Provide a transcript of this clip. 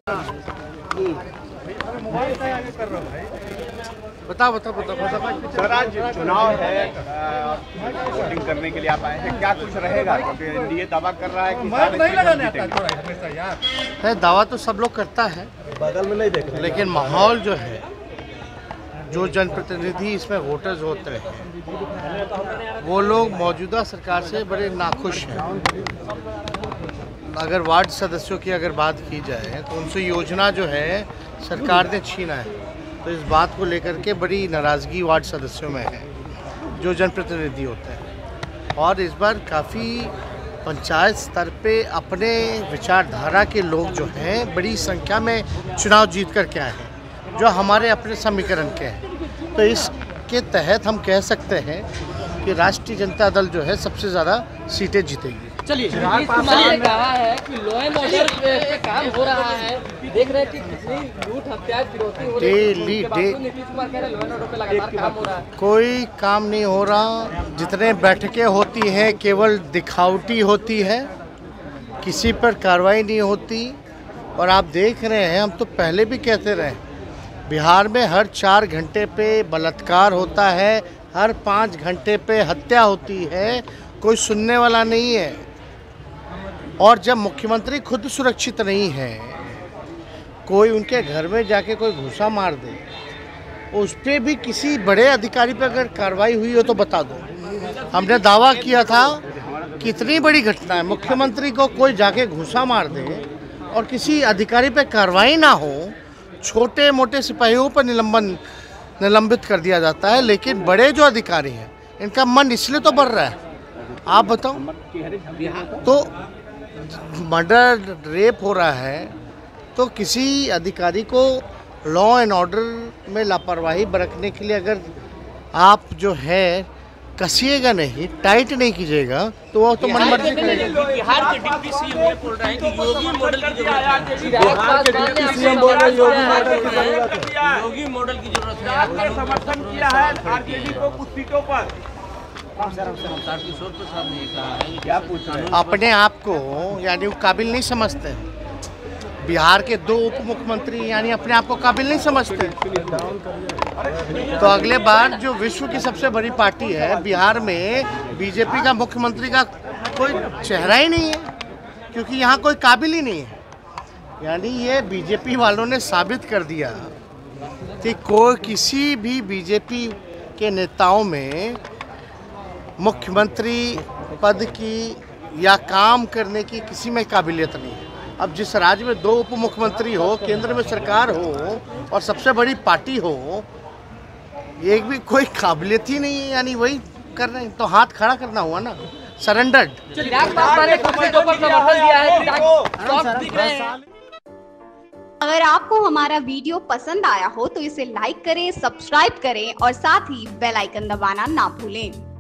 बताओ सर, आज चुनाव है, वोटिंग करने के लिए आप आए हैं, क्या कुछ रहेगा? क्योंकि एनडीए दावा कर रहा है कि दावा तो सब लोग करता है, बगल में नहीं देख रहे, लेकिन माहौल जो है, जो जनप्रतिनिधि इसमें वोटर्स होते हैं, वो लोग मौजूदा सरकार से बड़े नाखुश हैं। अगर वार्ड सदस्यों की अगर बात की जाए तो उनसे योजना जो है सरकार ने छीना है, तो इस बात को लेकर के बड़ी नाराज़गी वार्ड सदस्यों में है जो जनप्रतिनिधि होते हैं। और इस बार काफ़ी पंचायत स्तर पे अपने विचारधारा के लोग जो हैं बड़ी संख्या में चुनाव जीत कर के आए हैं, जो हमारे अपने समीकरण के हैं। तो इसके तहत हम कह सकते हैं कि राष्ट्रीय जनता दल जो है सबसे ज़्यादा सीटें जीतेगी। चलिए, ने कहा है कि लॉ एंड ऑर्डर पे काम हो रहा है, देख रहे हैं कि कितनी लूट हत्या फिरौती हो रही है। नीतीश कुमार कह रहे हैं लॉ एंड ऑर्डर पे लगातार काम हो रहा है। कोई काम नहीं हो रहा। जितने बैठकें होती हैं केवल दिखावटी होती है, किसी पर कार्रवाई नहीं होती। और आप देख रहे हैं, हम तो पहले भी कहते रहे, बिहार में हर 4 घंटे पे बलात्कार होता है, हर 5 घंटे पे हत्या होती है, कोई सुनने वाला नहीं है। और जब मुख्यमंत्री खुद सुरक्षित नहीं है, कोई उनके घर में जाके कोई घूसा मार दे, उस पर भी किसी बड़े अधिकारी पर अगर कार्रवाई हुई हो तो बता दो। हमने दावा किया था कि इतनी बड़ी घटना है, मुख्यमंत्री को कोई जाके घूसा मार दे और किसी अधिकारी पर कार्रवाई ना हो, छोटे मोटे सिपाहियों पर निलंबित कर दिया जाता है। लेकिन बड़े जो अधिकारी हैं इनका मन इसलिए तो बढ़ रहा है, आप बताओ। तो मर्डर रेप हो रहा है, तो किसी अधिकारी को लॉ एंड ऑर्डर में लापरवाही बरतने के लिए अगर आप जो है कसिएगा नहीं, टाइट नहीं कीजिएगा, तो वो तो मनमर्जी करेगा। बिहार के डिप्टी सीएम ये बोल रहे हैं कि योगी मॉडल की जरूरत है। योगी मॉडल की जरूरत है। समर्थन किया है आरजेडी को कुछ सीटों पर। क्या पूछ रहे हैं? अपने आप को यानी काबिल नहीं समझते। बिहार के 2 उप मुख्यमंत्री यानी अपने आप को काबिल नहीं समझते। तो अगले बार जो विश्व की सबसे बड़ी पार्टी है, बिहार में बीजेपी का मुख्यमंत्री का कोई चेहरा ही नहीं है, क्योंकि यहाँ कोई काबिल ही नहीं है। यानी ये बीजेपी वालों ने साबित कर दिया कि कोई किसी भी बीजेपी के नेताओं में मुख्यमंत्री पद की या काम करने की किसी में काबिलियत नहीं है। अब जिस राज्य में 2 उप मुख्यमंत्री हो, केंद्र में सरकार हो और सबसे बड़ी पार्टी हो, एक भी कोई काबिलियत ही नहीं है, यानी वही कर रहे हैं। तो हाथ खड़ा करना हुआ ना, सरेंडर्ड। अगर आपको हमारा वीडियो पसंद आया हो तो इसे लाइक करें, सब्सक्राइब करें और साथ ही बेल आइकन दबाना ना भूलें।